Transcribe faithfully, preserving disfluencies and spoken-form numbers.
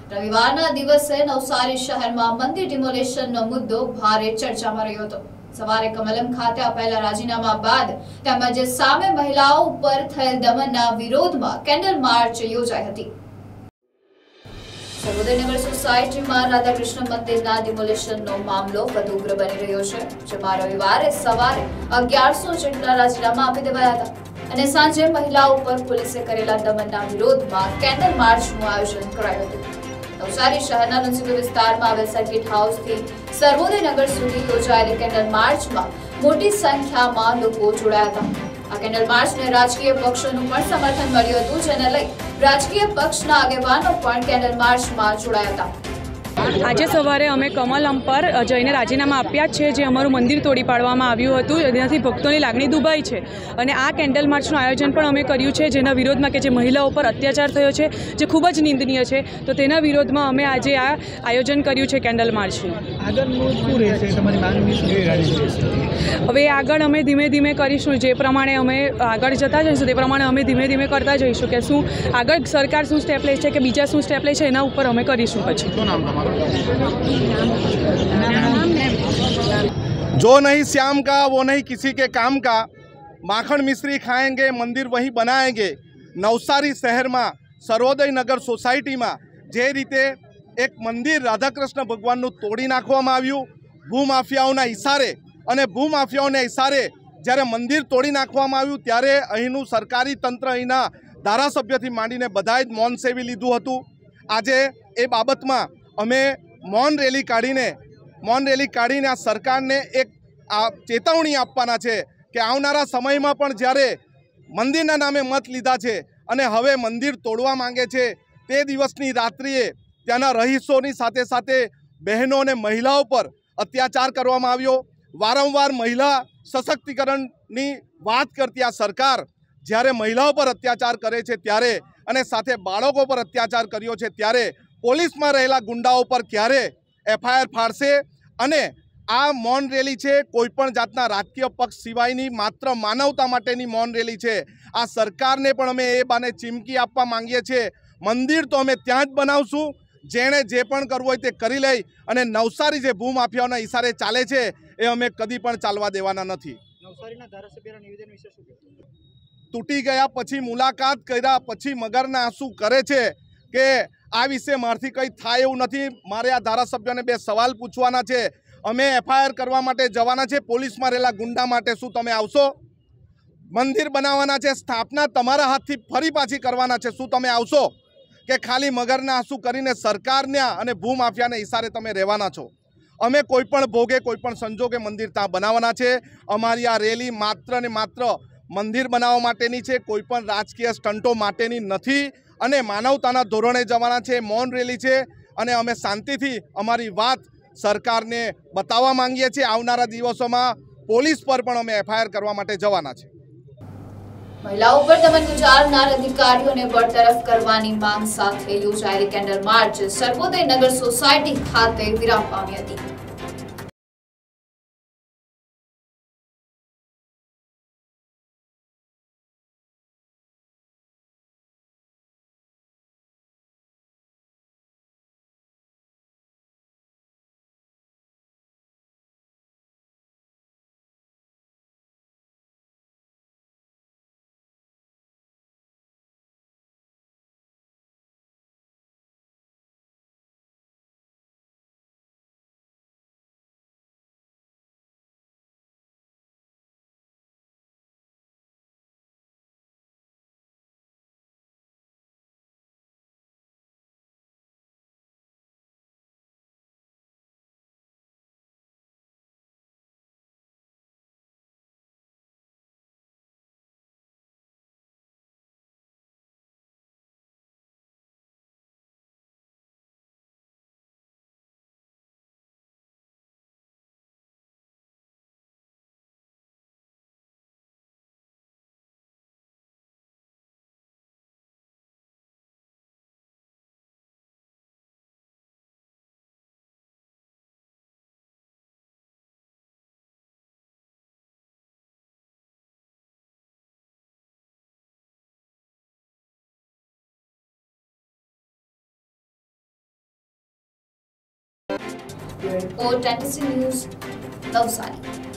રવિવારના દિવસે નવસારી શહેરમાં મંદિર ડિમોલેશનનો મુદ્દો ભારે ચર્ચામાં રહ્યો હતો। સવારે કમલમ ખાતે અપાયેલા રાજીનામા બાદ તેમજ સામે મહિલાઓ ઉપર થયેલ દમનના વિરોધમાં કેન્ડલ માર્ચ યોજાઈ હતી। સર્વોદયનગર સોસાયટીમાં રાધાકૃષ્ણ મંદિરના ડિમોલેશનનો મામલો વધુ ઉગ્ર બની રહ્યો છે, જેમાં રવિવારે સવારે અગિયારસો જેટલા રાજીનામા આપી દેવાયા હતા અને સાંજે મહિલાઓ ઉપર પોલીસે કરેલા દમનના વિરોધમાં કેન્ડલ માર્ચનું આયોજન કરાયું હતું। નવસારી શહેરના મ્યુનિસિપલ વિસ્તારમાં આવેલ સર્કિટ હાઉસથી સર્વોદયનગર સુધી યોજાયેલી કેન્ડલ માર્ચમાં મોટી સંખ્યામાં લોકો જોડાયા હતા। આ કેન્ડલ માર્ચને રાજકીય પક્ષોનું પણ સમર્થન મળ્યું હતું, જેને લઈ રાજકીય પક્ષના આગેવાનો પણ કેન્ડલ માર્ચમાં જોડાયા હતા। આજે સવારે અમે કમલમ પર જઈને રાજીનામા આપ્યા છે, જે અમારું મંદિર તોડી પાડવામાં આવ્યું હતું, જેનાથી ભક્તોની લાગણી દુભાઈ છે અને આ કેન્ડલ માર્ચનું આયોજન પણ અમે કર્યું છે, જેના વિરોધમાં કે જે મહિલાઓ પર અત્યાચાર થયો છે, જે ખૂબ જ નિંદનીય છે, તો તેના વિરોધમાં અમે આજે આ આયોજન કર્યું છે કેન્ડલ માર્ચનું। હવે આગળ અમે ધીમે ધીમે કરીશું, જે પ્રમાણે અમે આગળ જતા જઈશું તે પ્રમાણે અમે ધીમે ધીમે કરતા જઈશું કે શું આગળ સરકાર શું સ્ટેપ લે છે કે બીજા શું સ્ટેપ લે છે, એના ઉપર અમે કરીશું। પછી जो नहीं श्याम का वो नहीं किसी के काम का, माखन मिश्री खाएंगे मंदिर वहीं बनाएंगे। नवसारी शहर में सर्वोदय नगर सोसायटी में जे रीते एक मंदिर राधाकृष्ण भगवान तोड़ी नाखवामां आव्युं भूमाफियाओना इशारे अने भूमाफियाओने इशारे ज्यारे मंदिर तोड़ी नाखवामां आव्युं त्यारे अहींनुं सरकारी तंत्र अहींना धारासभ्यथी मांडीने बधाए ज मौन सेवी लीधुं हतुं। आजे ए बाबतमां अमे मौन रेली काढ़ीने मौन रेली काढ़ीने आ सरकारने एक आ चेतवणी आपवाना छे के आवनारा समयमां पण ज्यारे मंदिरना नामे मत लीधा छे अने हवे मंदिर तोड़वा मांगे छे ते दिवसनी रात्रिए त्याना रहीशोनी साथे साथे बहनों अने महिलाओं पर अत्याचार करवामां आव्यो। वारंवार महिला सशक्तिकरणनी वात करती आ सरकार ज्यारे महिलाओं पर अत्याचार करे छे त्यारे अने साथे बाळको पर अत्याचार कर्यो छे त्यारे पोलीस में रहेला गुंडाओं पर क्यारे एफआईआर फाड़शे अने आ मौन रेली छे कोईपण जातना राजकीय पक्ष सिवायनी मात्र मानवता माटेनी मौन रेली छे। आ सरकारने पण अमे ए बाने चीमकी आपवा मांगीए छे, मंदिर तो अमे त्यां ज बनावशुं जेणे जे पण करवुं होय ते करी लई अने नवसारी जे भूमाफियाओना इशारे चाले छे ए अमे कदी पण चालवा देवाना नथी। नवसारीना धारासभ्यना निवेदन विषे शुं कहेशो? तूटी गया पछी मुलाकात कर्या पछी मगरना आंसू करे छे के आ विषे मारथी कई थाय एवुं नथी। मारे आ धारासभ्यने बे सवाल पूछवाना छे, अमे एफआईआर करवा माटे जवाना छे, पोलीस में रहेला गुंडा माटे शुं तमे आवशो? मंदिर बनाववाना छे, स्थापना तमारा हाथथी फरी पाછી करवाना छे, शुं तमे आवशो के खाली मगरना आंसू करीने सरकारने अने भूमाफियाने इशारे तमे रहेवाना छो? अमे कोईपण भोगे कोईपण संजोगे मंदिर त्यां बनाववाना छे। अमारी आ रेली मात्र ने मात्र मंदिर बनाववा माटेनी छे, कोईपण राजकीय स्टंटो माटेनी नथी अने मानवताना धोरणे जवाना छे। मौन रेली छे अने अमे शांतिथी अमारी वात सरकारने बताववा मांगीए छीए। आवनारा दिवसोमां पोलीस पर पण अमे एफआईआर करवा माटे जवाना छे। महिलाओं पर दमन गुजारनार अधिकारीओने बरतरफ करवानी मांग साथे योजाયેલી કેન્ડલ માર્ચ સર્વોદય નગર સોસાયટી ખાતે વિરામ પામી હતી। Bureau report NTC news Navsari.